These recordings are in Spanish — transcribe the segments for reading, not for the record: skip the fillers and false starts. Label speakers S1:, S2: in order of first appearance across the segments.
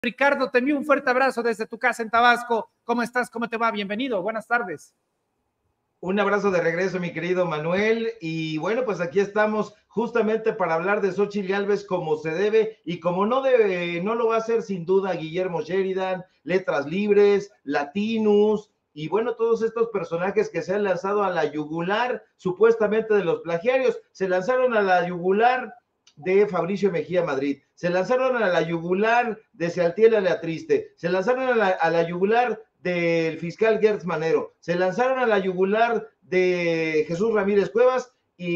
S1: Ricardo, te envío un fuerte abrazo desde tu casa en Tabasco. ¿Cómo estás? ¿Cómo te va? Bienvenido. Buenas tardes.
S2: Un abrazo de regreso, mi querido Manuel. Y bueno, pues aquí estamos justamente para hablar de Xóchitl Gálvez como se debe y como no debe, no lo va a hacer sin duda Guillermo Sheridan, Letras Libres, Latinus y bueno, todos estos personajes que se han lanzado a la yugular supuestamente de los plagiarios. Se lanzaron a la yugular de Fabricio Mejía Madrid, se lanzaron a la yugular de Sealtiel Aleatriste, se lanzaron a la yugular del fiscal Gertz Manero, se lanzaron a la yugular de Jesús Ramírez Cuevas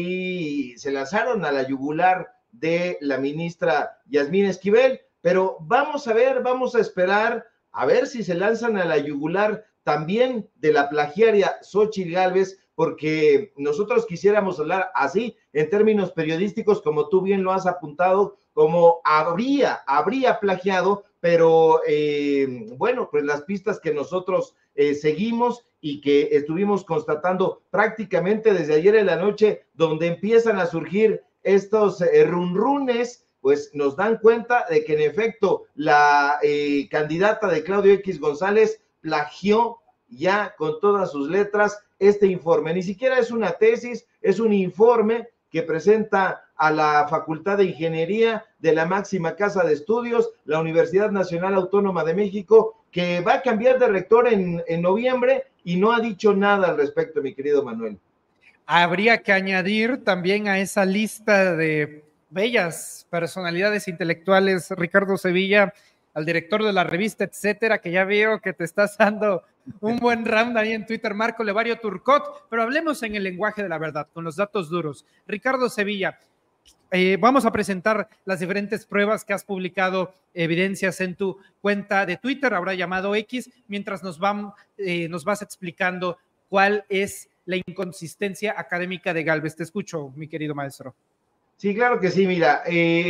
S2: y se lanzaron a la yugular de la ministra Yasmín Esquivel, pero vamos a ver, vamos a esperar a ver si se lanzan a la yugular también de la plagiaria Xóchitl Gálvez, porque nosotros quisiéramos hablar así, en términos periodísticos, como tú bien lo has apuntado, como habría plagiado, pero bueno, pues las pistas que nosotros seguimos y que estuvimos constatando prácticamente desde ayer en la noche, donde empiezan a surgir estos runrunes, pues nos dan cuenta de que en efecto la candidata de Claudio X González plagió ya con todas sus letras este informe. Ni siquiera es una tesis, es un informe que presenta a la Facultad de Ingeniería de la máxima casa de estudios, la Universidad Nacional Autónoma de México, que va a cambiar de rector en noviembre y no ha dicho nada al respecto, mi querido Manuel.
S1: Habría que añadir también a esa lista de bellas personalidades intelectuales, Ricardo Sevilla, al director de la revista, etcétera, que ya veo que te estás dando un buen round ahí en Twitter, Marco Levario Turcot, pero hablemos en el lenguaje de la verdad, con los datos duros. Ricardo Sevilla, vamos a presentar las diferentes pruebas que has publicado, evidencias en tu cuenta de Twitter, ahora llamado X, mientras nos vas explicando cuál es la inconsistencia académica de Gálvez. Te escucho, mi querido maestro.
S2: Sí, claro que sí, mira,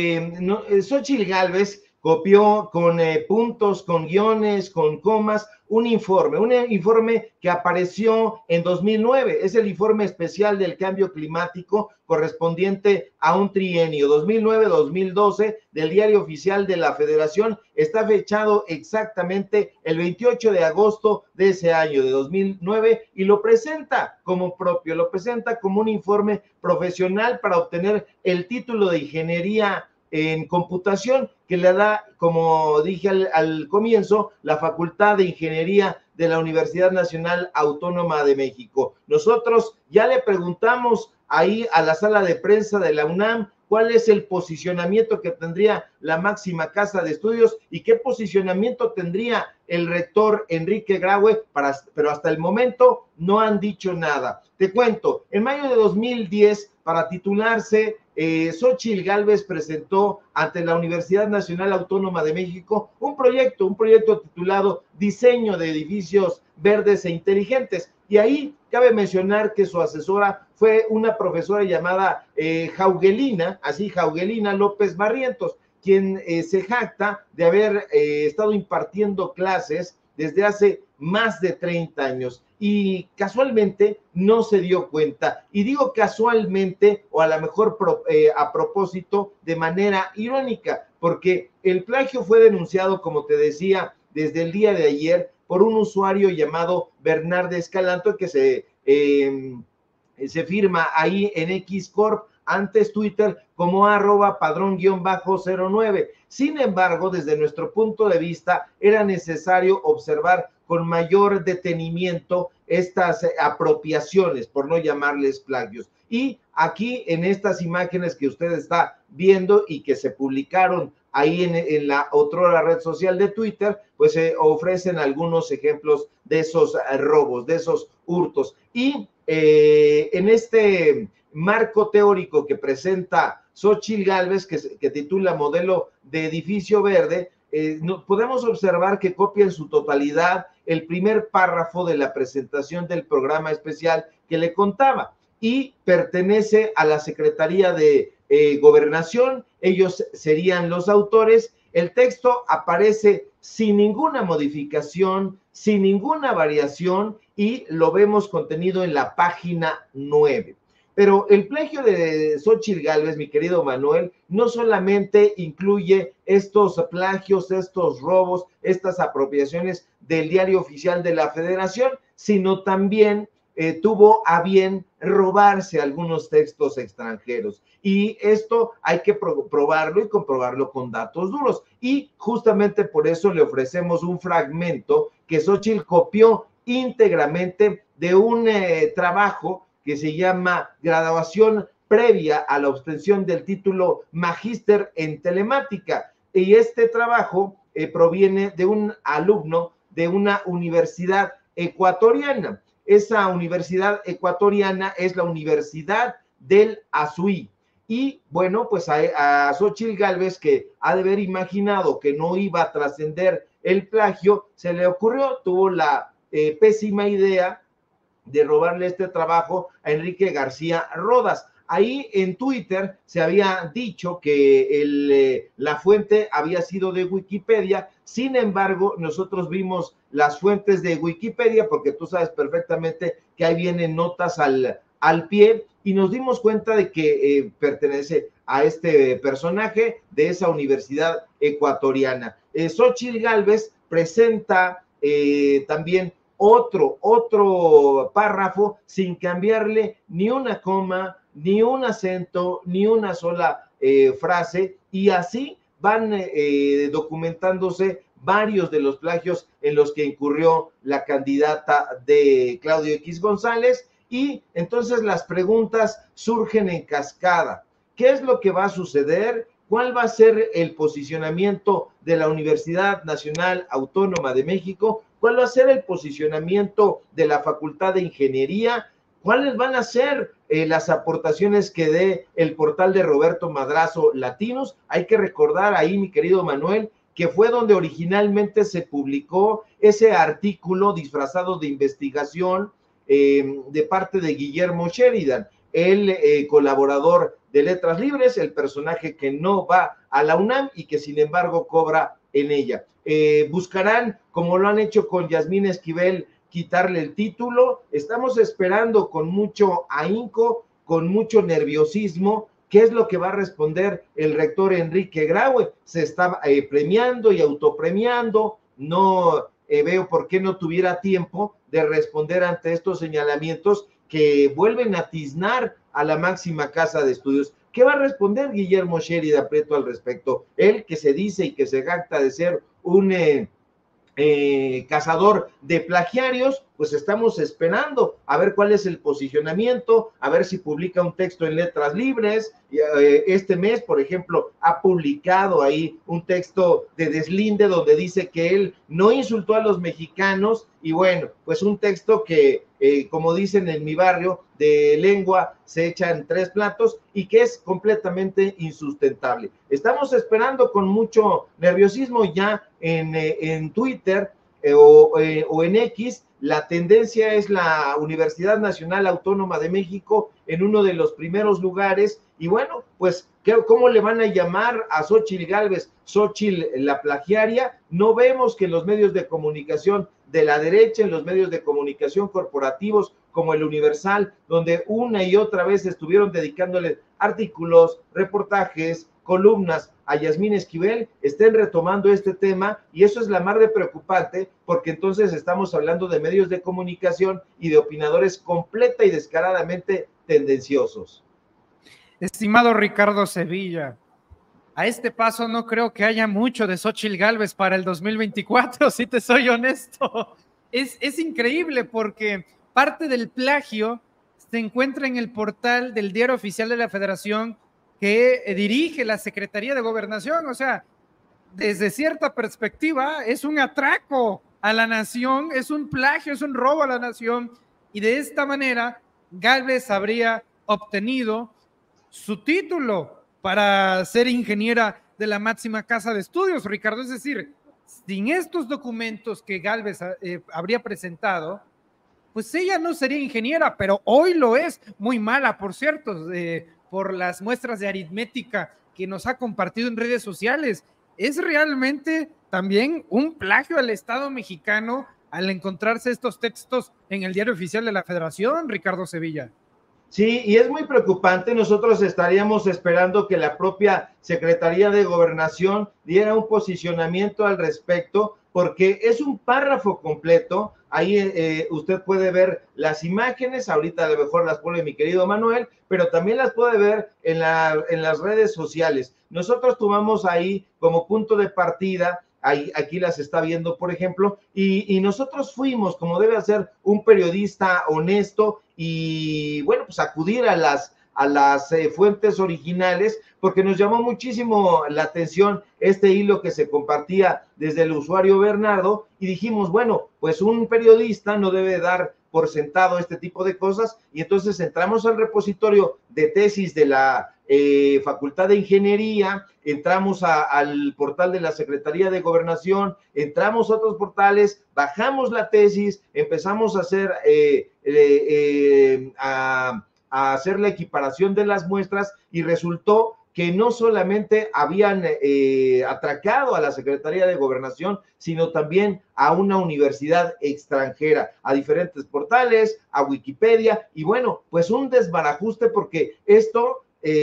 S2: Xóchitl Gálvez copió con puntos, con guiones, con comas, un informe que apareció en 2009, es el informe especial del cambio climático correspondiente a un trienio 2009-2012 del Diario Oficial de la Federación, está fechado exactamente el 28 de agosto de ese año, de 2009, y lo presenta como propio, lo presenta como un informe profesional para obtener el título de ingeniería en computación que le da, como dije al comienzo, la Facultad de Ingeniería de la Universidad Nacional Autónoma de México. Nosotros ya le preguntamos ahí a la sala de prensa de la UNAM cuál es el posicionamiento que tendría la máxima casa de estudios y qué posicionamiento tendría el rector Enrique Graue, pero hasta el momento no han dicho nada. Te cuento, en mayo de 2010, para titularse, Xóchitl Gálvez presentó ante la Universidad Nacional Autónoma de México un proyecto titulado Diseño de Edificios Verdes e Inteligentes, y ahí cabe mencionar que su asesora fue una profesora llamada Jaugelina López Barrientos, quien se jacta de haber estado impartiendo clases desde hace más de 30 años y casualmente no se dio cuenta. Y digo casualmente o a lo mejor a propósito de manera irónica, porque el plagio fue denunciado, como te decía, desde el día de ayer por un usuario llamado Bernardo Escalanto que se firma ahí en X Corp, antes Twitter, como @padrón_09. Sin embargo, desde nuestro punto de vista, era necesario observar con mayor detenimiento estas apropiaciones, por no llamarles plagios. Y aquí en estas imágenes que usted está viendo y que se publicaron ahí en la otrora red social de Twitter, pues se ofrecen algunos ejemplos de esos robos, de esos hurtos. Y en este marco teórico que presenta Xóchitl Gálvez, que titula Modelo de Edificio Verde, podemos observar que copia en su totalidad el primer párrafo de la presentación del programa especial que le contaba y pertenece a la Secretaría de Gobernación. Ellos serían los autores. El texto aparece sin ninguna modificación, sin ninguna variación, y lo vemos contenido en la página 9. Pero el plagio de Xóchitl Gálvez, mi querido Manuel, no solamente incluye estos plagios, estos robos, estas apropiaciones del diario oficial de la Federación, sino también tuvo a bien robarse algunos textos extranjeros. Y esto hay que probarlo y comprobarlo con datos duros. Y justamente por eso le ofrecemos un fragmento que Xóchitl copió íntegramente de un trabajo que se llama Graduación previa a la obtención del título Magíster en Telemática. Y este trabajo proviene de un alumno de una universidad ecuatoriana. Esa universidad ecuatoriana es la Universidad del Azuí. Y bueno, pues a Xóchitl Gálvez, que ha de haber imaginado que no iba a trascender el plagio, se le ocurrió, tuvo la pésima idea de robarle este trabajo a Enrique García Rodas. Ahí en Twitter se había dicho que la fuente había sido de Wikipedia. Sin embargo, nosotros vimos las fuentes de Wikipedia, porque tú sabes perfectamente que ahí vienen notas al pie, y nos dimos cuenta de que pertenece a este personaje de esa universidad ecuatoriana. Xóchitl Gálvez presenta también otro párrafo sin cambiarle ni una coma, ni un acento, ni una sola frase, y así van documentándose varios de los plagios en los que incurrió la candidata de Claudio X González, y entonces las preguntas surgen en cascada. ¿Qué es lo que va a suceder? ¿Cuál va a ser el posicionamiento de la Universidad Nacional Autónoma de México? ¿Cuál va a ser el posicionamiento de la Facultad de Ingeniería? ¿Cuáles van a ser las aportaciones que dé el portal de Roberto Madrazo Latinos? Hay que recordar ahí, mi querido Manuel, que fue donde originalmente se publicó ese artículo disfrazado de investigación de parte de Guillermo Sheridan, el colaborador de Letras Libres, el personaje que no va a la UNAM y que sin embargo cobra en ella. Buscarán, como lo han hecho con Yasmín Esquivel, quitarle el título. Estamos esperando con mucho ahínco, con mucho nerviosismo, qué es lo que va a responder el rector Enrique Graue. Se está premiando y autopremiando, no veo por qué no tuviera tiempo de responder ante estos señalamientos que vuelven a tiznar a la máxima casa de estudios. ¿Qué va a responder Guillermo Sheridan Prieto al respecto? Él que se dice y que se jacta de ser un cazador de plagiarios, pues estamos esperando a ver cuál es el posicionamiento, a ver si publica un texto en Letras Libres. Este mes, por ejemplo, ha publicado ahí un texto de deslinde donde dice que él no insultó a los mexicanos, y bueno, pues un texto que, como dicen en mi barrio, de lengua se echan 3 platos y que es completamente insustentable. Estamos esperando con mucho nerviosismo ya en Twitter o en X. La tendencia es la Universidad Nacional Autónoma de México en uno de los primeros lugares, y bueno, pues ¿cómo le van a llamar a Xóchitl Gálvez? Xóchitl la plagiaria. No vemos que en los medios de comunicación de la derecha, en los medios de comunicación corporativos como el Universal, donde una y otra vez estuvieron dedicándole artículos, reportajes, columnas a Yasmín Esquivel, estén retomando este tema, y eso es la mar de preocupante, porque entonces estamos hablando de medios de comunicación y de opinadores completa y descaradamente tendenciosos.
S1: Estimado Ricardo Sevilla, a este paso no creo que haya mucho de Xóchitl Gálvez para el 2024, si te soy honesto. Es increíble porque parte del plagio se encuentra en el portal del Diario Oficial de la Federación que dirige la Secretaría de Gobernación. O sea, desde cierta perspectiva es un atraco a la nación, es un plagio, es un robo a la nación, y de esta manera Gálvez habría obtenido su título para ser ingeniera de la máxima casa de estudios, Ricardo. Es decir, sin estos documentos que Gálvez habría presentado, pues ella no sería ingeniera, pero hoy lo es. Muy mala, por cierto, por las muestras de aritmética que nos ha compartido en redes sociales. Es realmente también un plagio al Estado mexicano al encontrarse estos textos en el Diario Oficial de la Federación, Ricardo Sevilla.
S2: Sí, y es muy preocupante. Nosotros estaríamos esperando que la propia Secretaría de Gobernación diera un posicionamiento al respecto, porque es un párrafo completo. Ahí usted puede ver las imágenes, ahorita a lo mejor las pone mi querido Manuel, pero también las puede ver en las redes sociales. Nosotros tomamos ahí como punto de partida, aquí las está viendo, por ejemplo, y nosotros fuimos, como debe hacer un periodista honesto, y bueno, pues acudir a las fuentes originales, porque nos llamó muchísimo la atención este hilo que se compartía desde el usuario Bernardo, y dijimos, bueno, pues un periodista no debe dar por sentado este tipo de cosas, y entonces entramos al repositorio de tesis de la Facultad de Ingeniería, entramos al portal de la Secretaría de Gobernación, entramos a otros portales, bajamos la tesis, empezamos a hacer a hacer la equiparación de las muestras, y resultó que no solamente habían atracado a la Secretaría de Gobernación, sino también a una universidad extranjera, a diferentes portales, a Wikipedia, y bueno, pues un desbarajuste, porque esto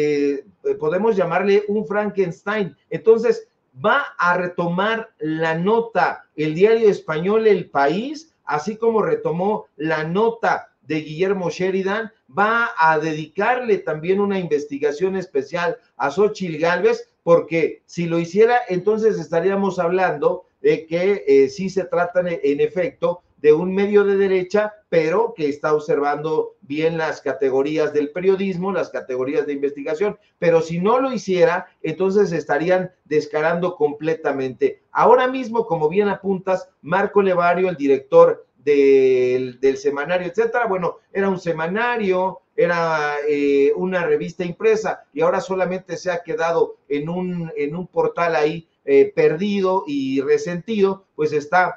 S2: podemos llamarle un Frankenstein. Entonces, va a retomar la nota el diario español El País, así como retomó la nota de Guillermo Sheridan, va a dedicarle también una investigación especial a Xóchitl Gálvez, porque si lo hiciera, entonces estaríamos hablando de que sí se trata en efecto de un medio de derecha, pero que está observando bien las categorías del periodismo, las categorías de investigación, pero si no lo hiciera, entonces estarían descarando completamente. Ahora mismo, como bien apuntas, Marco Levario, el director del semanario, etcétera, bueno, era un semanario, era una revista impresa, y ahora solamente se ha quedado en un portal ahí perdido y resentido, pues está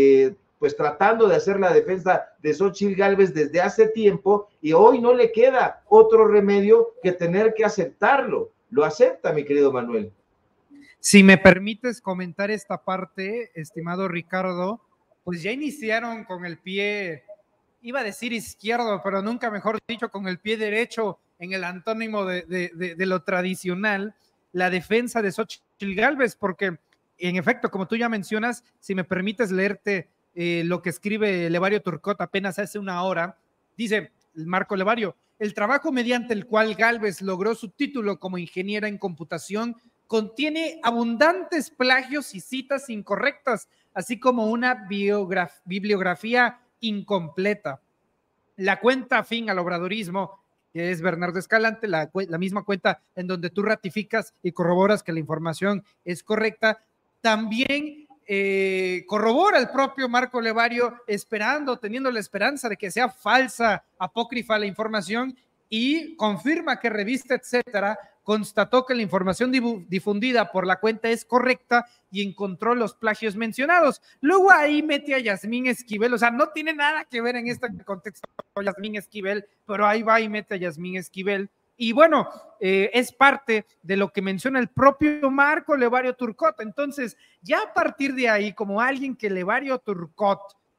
S2: pues tratando de hacer la defensa de Xóchitl Gálvez desde hace tiempo, y hoy no le queda otro remedio que tener que aceptarlo. Lo acepta, mi querido Manuel.
S1: Si me permites comentar esta parte, estimado Ricardo, pues ya iniciaron con el pie, iba a decir izquierdo, pero nunca mejor dicho, con el pie derecho en el antónimo de lo tradicional, la defensa de Xóchitl Gálvez, porque en efecto, como tú ya mencionas, si me permites leerte lo que escribe Levario Turcot apenas hace una hora, dice Marco Levario: el trabajo mediante el cual Gálvez logró su título como ingeniera en computación contiene abundantes plagios y citas incorrectas, así como una bibliografía incompleta. La cuenta afín al obradorismo, que es Bernardo Escalante, la misma cuenta en donde tú ratificas y corroboras que la información es correcta, también corrobora el propio Marco Levario, teniendo la esperanza de que sea falsa, apócrifa la información, y confirma que Revista Etcétera constató que la información difundida por la cuenta es correcta y encontró los plagios mencionados. Luego ahí mete a Yasmín Esquivel, o sea, no tiene nada que ver en este contexto Yasmín Esquivel, pero ahí va y mete a Yasmín Esquivel. Y bueno, es parte de lo que menciona el propio Marco Levario Turcot. Entonces, ya a partir de ahí, como alguien que Levario Turcot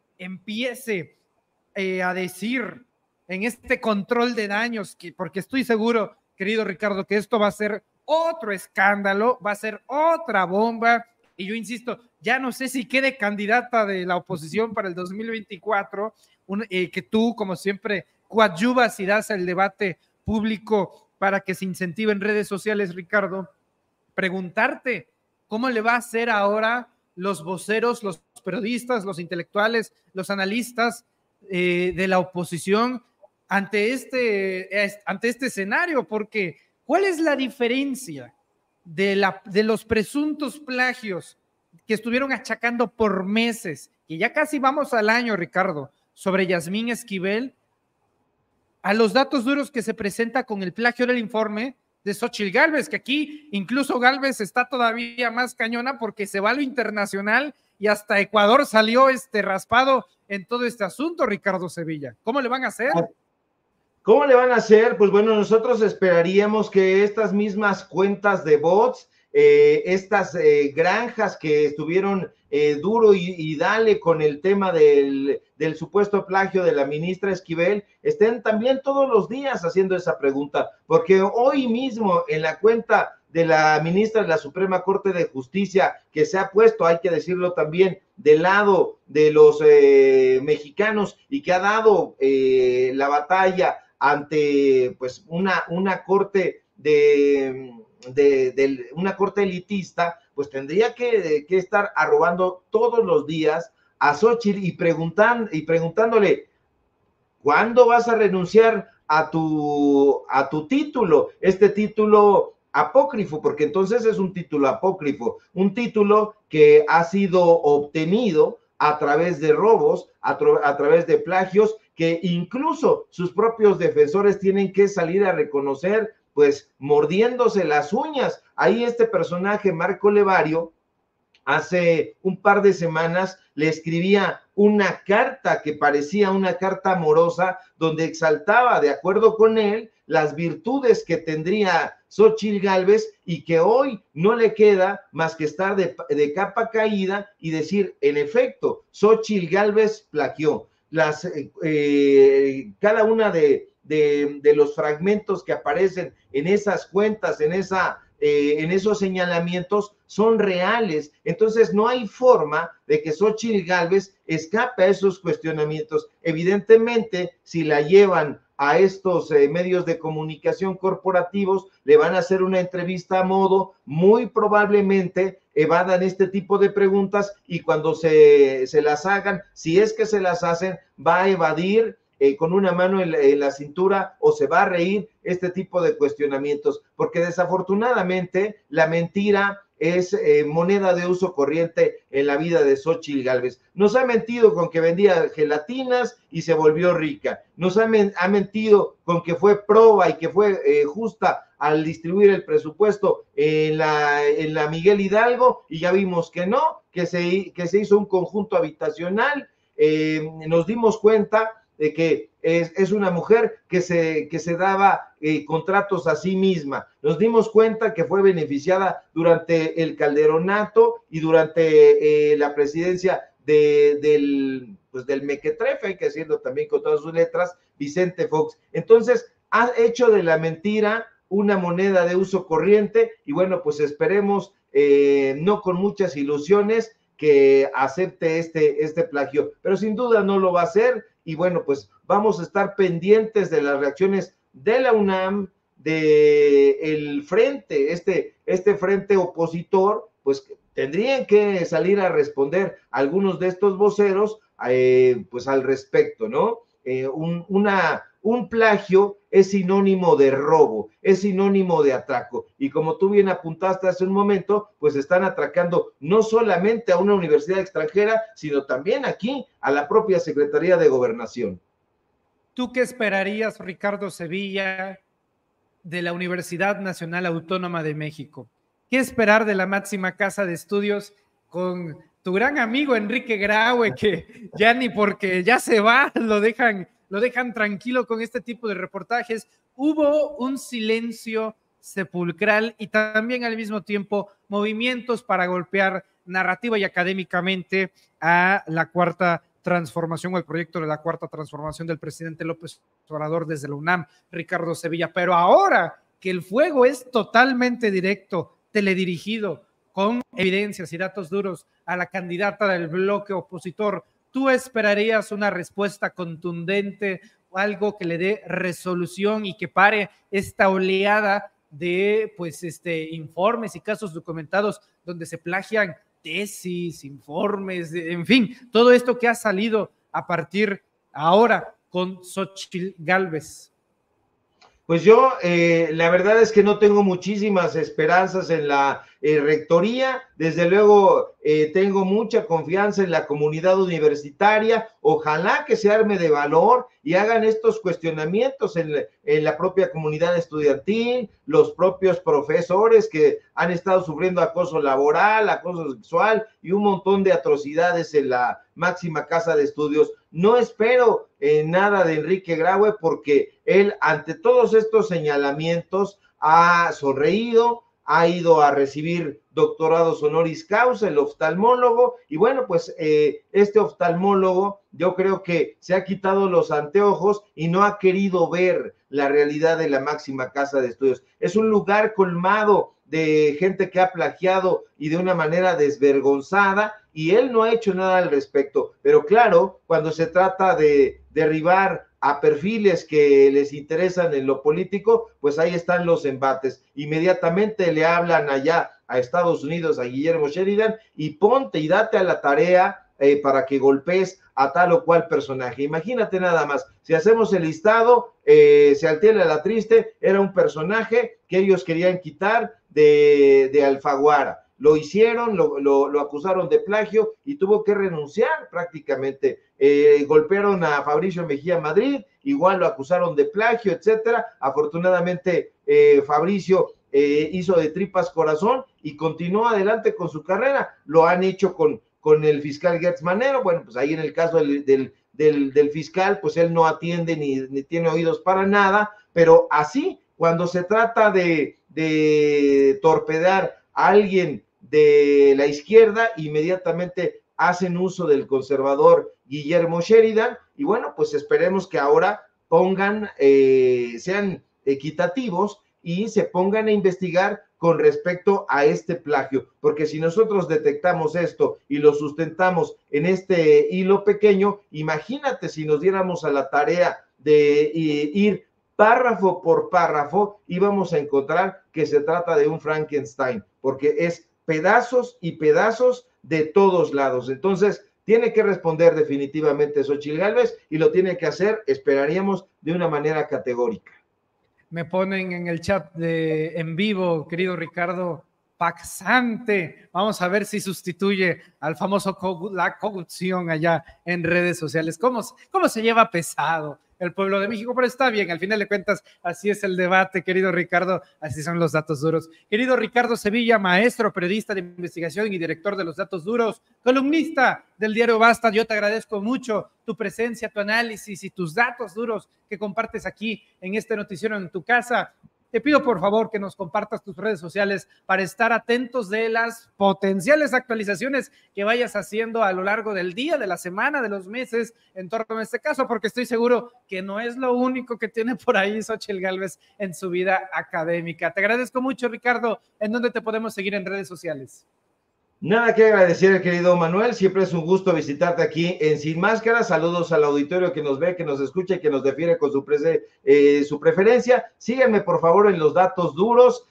S1: empiece a decir en este control de daños, porque estoy seguro, querido Ricardo, que esto va a ser otro escándalo, va a ser otra bomba, y yo insisto, ya no sé si quede candidata de la oposición para el 2024, que tú, como siempre, coadyuvas y das el debate público para que se incentive en redes sociales, Ricardo. Preguntarte cómo le va a hacer ahora los voceros, los periodistas, los intelectuales, los analistas de la oposición ante este escenario, porque ¿cuál es la diferencia de los presuntos plagios que estuvieron achacando por meses, que ya casi vamos al año, Ricardo, sobre Yasmín Esquivel, a los datos duros que se presenta con el plagio del informe de Xóchitl Gálvez, que aquí incluso Gálvez está todavía más cañona porque se va a lo internacional y hasta Ecuador salió raspado en todo este asunto, Ricardo Sevilla? ¿Cómo le van a hacer?
S2: ¿Cómo le van a hacer? Pues bueno, nosotros esperaríamos que estas mismas cuentas de bots, estas granjas que estuvieron duro y dale con el tema del supuesto plagio de la ministra Esquivel, estén también todos los días haciendo esa pregunta, porque hoy mismo en la cuenta de la ministra de la Suprema Corte de Justicia, que se ha puesto, hay que decirlo también, del lado de los mexicanos y que ha dado la batalla ante pues una corte una corte elitista, pues tendría que estar arrobando todos los días a Xóchitl y preguntándole, ¿cuándo vas a renunciar a tu título? Este título apócrifo, porque entonces es un título apócrifo, un título que ha sido obtenido a través de robos, a través de plagios, que incluso sus propios defensores tienen que salir a reconocer, pues mordiéndose las uñas. Ahí este personaje, Marco Levario, hace un par de semanas le escribía una carta que parecía una carta amorosa, donde exaltaba, de acuerdo con él, las virtudes que tendría Xóchitl Gálvez y que hoy no le queda más que estar de capa caída y decir, en efecto, Xóchitl Gálvez plagió. Cada una de los fragmentos que aparecen en esas cuentas, en esos señalamientos son reales. Entonces no hay forma de que Xóchitl Gálvez escape a esos cuestionamientos. Evidentemente, si la llevan a estos medios de comunicación corporativos, le van a hacer una entrevista a modo, muy probablemente evadan este tipo de preguntas y cuando se las hagan, si es que se las hacen, va a evadir con una mano en la cintura o se va a reír este tipo de cuestionamientos, porque desafortunadamente la mentira es moneda de uso corriente en la vida de Xóchitl Gálvez. Nos ha mentido con que vendía gelatinas y se volvió rica. Nos ha mentido con que fue proba y que fue justa al distribuir el presupuesto en la Miguel Hidalgo y ya vimos que no, que se hizo un conjunto habitacional. Nos dimos cuenta de que es una mujer que se daba contratos a sí misma. Nos dimos cuenta que fue beneficiada durante el calderonato y durante la presidencia del mequetrefe, hay que decirlo también con todas sus letras, Vicente Fox. Entonces, ha hecho de la mentira una moneda de uso corriente y bueno, pues esperemos, no con muchas ilusiones, que acepte este plagio, pero sin duda no lo va a hacer. Y bueno, pues vamos a estar pendientes de las reacciones de la UNAM, del frente, este frente opositor, pues tendrían que salir a responder algunos de estos voceros, pues al respecto, ¿no? Un plagio es sinónimo de robo, es sinónimo de atraco, y como tú bien apuntaste hace un momento, pues están atracando no solamente a una universidad extranjera, sino también aquí a la propia Secretaría de Gobernación.
S1: ¿Tú qué esperarías, Ricardo Sevilla, de la Universidad Nacional Autónoma de México? ¿Qué esperar de la máxima casa de estudios con tu gran amigo Enrique Graue, que ya ni porque ya se va lo dejan tranquilo con este tipo de reportajes? Hubo un silencio sepulcral y también al mismo tiempo movimientos para golpear narrativa y académicamente a la Cuarta Transformación o el proyecto de la Cuarta Transformación del presidente López Obrador desde la UNAM, Ricardo Sevilla. Pero ahora que el fuego es totalmente directo, teledirigido, con evidencias y datos duros a la candidata del bloque opositor, ¿tú esperarías una respuesta contundente o algo que le dé resolución y que pare esta oleada de informes y casos documentados donde se plagian tesis, informes, en fin, todo esto que ha salido a partir ahora con Xóchitl Gálvez?
S2: Pues yo, la verdad es que no tengo muchísimas esperanzas en la rectoría. Desde luego, tengo mucha confianza en la comunidad universitaria. Ojalá que se arme de valor y hagan estos cuestionamientos en la propia comunidad estudiantil, los propios profesores que han estado sufriendo acoso laboral, acoso sexual y un montón de atrocidades en la máxima casa de estudios. No espero nada de Enrique Graue porque él, ante todos estos señalamientos, ha sonreído, ha ido a recibir doctorados honoris causa, el oftalmólogo, y bueno, pues este oftalmólogo yo creo que se ha quitado los anteojos y no ha querido ver la realidad de la máxima casa de estudios. Es un lugar colmado de gente que ha plagiado y de una manera desvergonzada, y él no ha hecho nada al respecto. Pero claro, cuando se trata de derribar a perfiles que les interesan en lo político, pues ahí están los embates. Inmediatamente le hablan allá a Estados Unidos, a Guillermo Sheridan, y ponte y date a la tarea para que golpees a tal o cual personaje. Imagínate nada más, si hacemos el listado, Sealtiel a la Triste era un personaje que ellos querían quitar de Alfaguara. Lo hicieron, lo acusaron de plagio y tuvo que renunciar prácticamente. Golpearon a Fabricio Mejía Madrid, igual lo acusaron de plagio, etcétera. Afortunadamente, Fabricio hizo de tripas corazón y continuó adelante con su carrera. Lo han hecho con el fiscal Gertz Manero. Bueno, pues ahí en el caso del fiscal, pues él no atiende ni tiene oídos para nada, pero así, cuando se trata de torpedear a alguien de la izquierda, inmediatamente hacen uso del conservador Guillermo Sheridan, y bueno, pues esperemos que ahora sean equitativos y se pongan a investigar con respecto a este plagio, porque si nosotros detectamos esto y lo sustentamos en este hilo pequeño, imagínate si nos diéramos a la tarea de ir párrafo por párrafo, íbamos a encontrar que se trata de un Frankenstein, porque es pedazos y pedazos de todos lados. Entonces, tiene que responder definitivamente Xóchitl Gálvez, y lo tiene que hacer, esperaríamos, de una manera categórica.
S1: Me ponen en el chat en vivo, querido Ricardo, Paxante. Vamos a ver si sustituye al famoso la corrupción allá en redes sociales. ¿Cómo se lleva pesado el pueblo de México? Pero está bien, al final de cuentas, así es el debate, querido Ricardo, así son los datos duros. Querido Ricardo Sevilla, maestro, periodista de investigación y director de los datos duros, columnista del diario Basta, yo te agradezco mucho tu presencia, tu análisis y tus datos duros que compartes aquí en este noticiero en tu casa. Te pido por favor que nos compartas tus redes sociales para estar atentos de las potenciales actualizaciones que vayas haciendo a lo largo del día, de la semana, de los meses, en torno a este caso, porque estoy seguro que no es lo único que tiene por ahí Xóchitl Gálvez en su vida académica. Te agradezco mucho, Ricardo. ¿En dónde te podemos seguir en redes sociales?
S2: Nada que agradecer, querido Manuel, siempre es un gusto visitarte aquí en Sin Máscara. Saludos al auditorio que nos ve, que nos escucha y que nos defiende con su preferencia. Síganme por favor en los datos duros,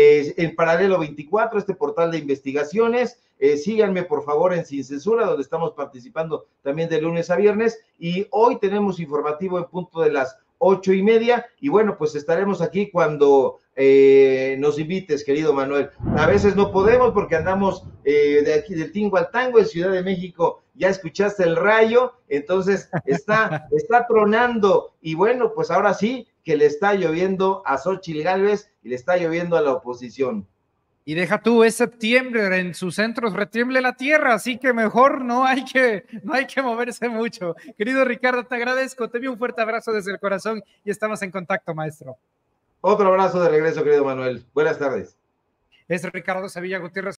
S2: en Paralelo 24, este portal de investigaciones. Síganme por favor en Sin Censura, donde estamos participando también de lunes a viernes, y hoy tenemos informativo en punto de las 8:30, y bueno, pues estaremos aquí cuando nos invites, querido Manuel. A veces no podemos porque andamos de aquí del tingo al tango en Ciudad de México. Ya escuchaste el rayo, entonces está tronando, y bueno, pues ahora sí que le está lloviendo a Xóchitl Gálvez y le está lloviendo a la oposición.
S1: Y deja tú, es septiembre, en sus centros retiemble la tierra, así que mejor no hay que moverse mucho. Querido Ricardo, te agradezco, te envío un fuerte abrazo desde el corazón y estamos en contacto, maestro.
S2: Otro abrazo de regreso, querido Manuel. Buenas tardes.
S1: Es Ricardo Sevilla Gutiérrez.